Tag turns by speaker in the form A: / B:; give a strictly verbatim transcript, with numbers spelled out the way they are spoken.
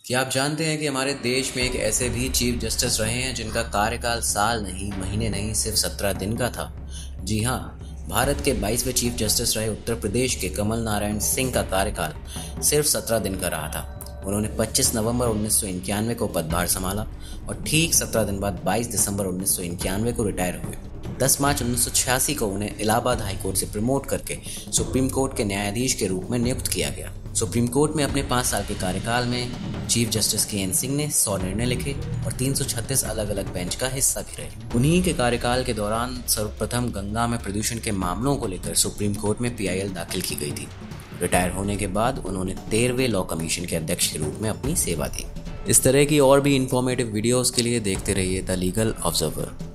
A: क्या आप जानते हैं कि हमारे देश में एक ऐसे भी चीफ जस्टिस रहे हैं जिनका कार्यकाल साल नहीं, महीने नहीं, सिर्फ सत्रह दिन का था। जी हाँ, भारत के बाईसवें चीफ जस्टिस रहे उत्तर प्रदेश के कमल नारायण सिंह का कार्यकाल सिर्फ सत्रह दिन का रहा था। उन्होंने पच्चीस नवंबर उन्नीस सौ इक्यानवे को पदभार संभाला और ठीक सत्रह दिन बाद बाईस दिसंबर उन्नीस सौ इक्यानवे को रिटायर हुए। दस मार्च उन्नीस सौ छियासी को उन्हें इलाहाबाद हाईकोर्ट से प्रमोट करके सुप्रीम कोर्ट के न्यायाधीश के रूप में नियुक्त किया गया। सुप्रीम कोर्ट में अपने पाँच साल के कार्यकाल में chief justice K N Singh ने सौ निर्णय लिखे और तीन सौ छत्तीस अलग अलग बेंच का हिस्सा भी रहे। उन्हीं के कार्यकाल के दौरान सर्वप्रथम गंगा में प्रदूषण के मामलों को लेकर सुप्रीम कोर्ट में पी आई एल दाखिल की गई थी। रिटायर होने के बाद उन्होंने तेरहवें लॉ कमीशन के अध्यक्ष के रूप में अपनी सेवा दी। इस तरह की और भी इंफॉर्मेटिव वीडियोस के लिए देखते रहिए द लीगल ऑब्जर्वर।